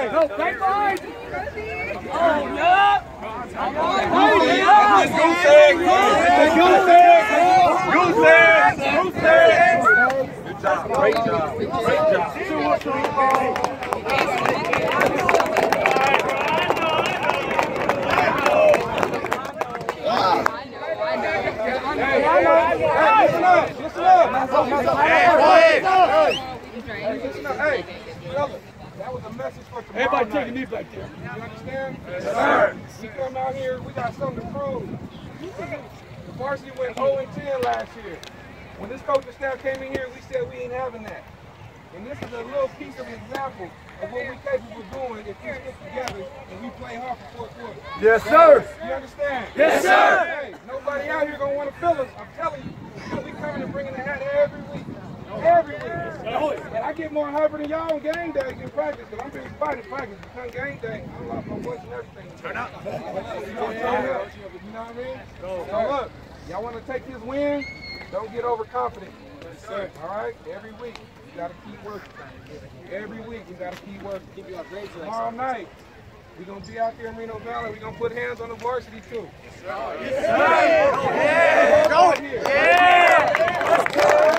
No, back behind. Oh, yeah. Good job. Great job. Great job. Hey, that was a message for tomorrow. Everybody take a knee back there. You understand? Yes, sir. We come out here, we got something to prove. The varsity went 0-10 last year. When this coaching staff came in here, we said we ain't having that. And this is a little piece of an example of what we're capable of doing if we stick together and we play hard for 4 quarters. Yes, sir. You understand? Yes, sir. Hey, nobody out here gonna want to fill us. I'm telling you, we coming and bringing the hat every week. Every week. And I get more hyper than y'all on game days in practice, because I'm being fighting practice. Because game day, I lost my voice and everything. Turn up. You know what I mean? So look, y'all want to take this win, don't get overconfident. Yes, sir. All right? Every week, you got to keep working. Every week, you got to keep working. Tomorrow night, we're going to be out there in Reno Valley. We're going to put hands on the varsity, too. Yes, sir. Yeah. Go. Yeah.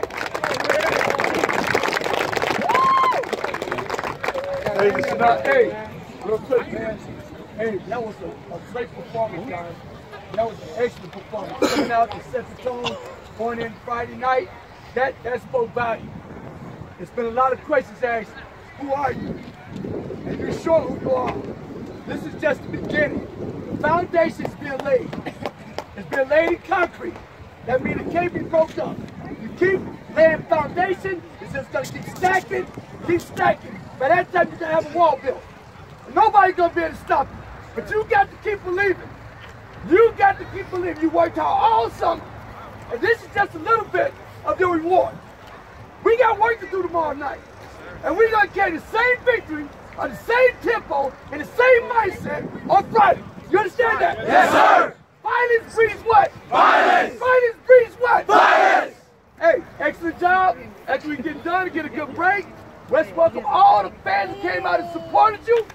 Hey, real quick, man. Hey, that was a great performance, guys. That was an excellent performance. Coming out to set the tone, going in Friday night, that spoke value. It's been a lot of questions asked. Who are you? And you're sure who you are. This is just the beginning. The foundation's been laid. It's been laid in concrete. That means it can't be broke up. You keep laying foundation, it's just gonna keep stacking, keep stacking. By that time, you're gonna have a wall built. Nobody's gonna be able to stop you. But you got to keep believing. You got to keep believing. You worked hard all summer. And this is just a little bit of the reward. We got work to do tomorrow night. And we're gonna carry the same victory, on the same tempo, and the same mindset on Friday. You understand that? Yes, sir. Violence breeds what? Violence. Violence breeds what? Violence. Hey, excellent job. After we get done, get a good break. Let's welcome all the fans that came out and supported you.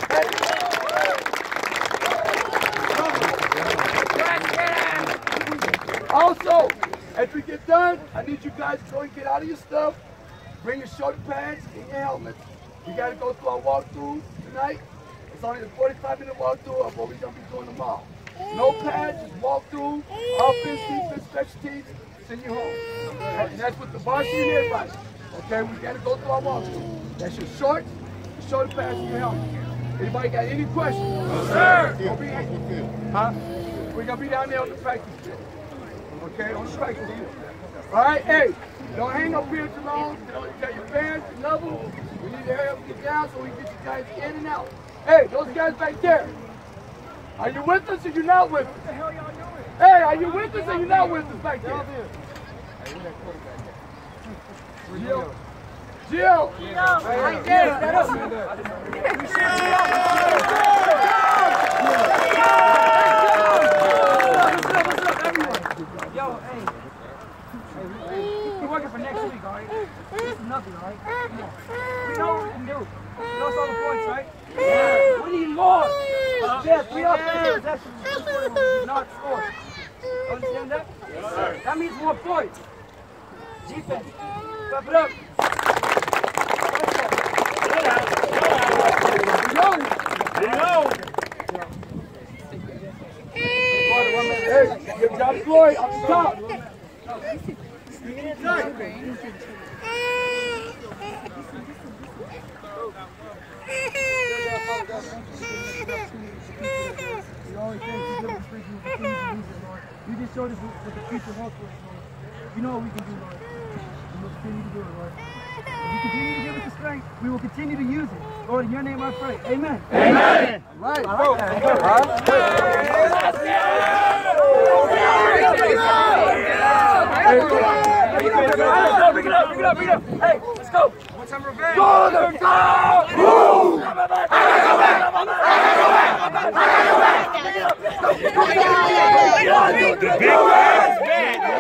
Also, as we get done, I need you guys to go and get out of your stuff. Bring your shoulder pads and your helmets. We got to go through our walkthrough tonight. It's only a 45-minute walkthrough of what we're going to be doing tomorrow. No pads, just walk through, offense, defense, special teams, send you home. And that's what the varsity and everybody. Okay, we got to go through our walkthrough. That's your shorts, your shoulder pads, and your helmet. Anybody got any questions? No, sir. Huh? We're going to be down there on the practice field. Okay, on the practice field. All right, hey, don't hang up here too long. Tell your fans to love them. We need to hurry up and get down so we can get you guys in and out. Hey, those guys back there. Are you with us or you not with us? What the hell y'all doing? Hey, are you with us or you not with us back there? Jill. Jill. Right there. Stand up. What's up, everyone? Yo, hey. We're working for next week, all right? This is nothing, all right? Come on. We know what we can do. We lost all the points, right? Yeah. We need more. Yes, we are players. That's not score. Understand that? Yes, sir. That means more points. Defense. Clap it up. Hey, good job, Floyd, up the top. Bring it inside. You just showed us what the future holds for us, Lord. You know what we can do, Lord. We will continue to do it, Lord. If you continue to give us the strength, we will continue to use it. Lord, in your name I pray. Amen. Amen. All right. All right. Bring it up. Hey, let's go. What's on revenge? Go the top! Move! The big man.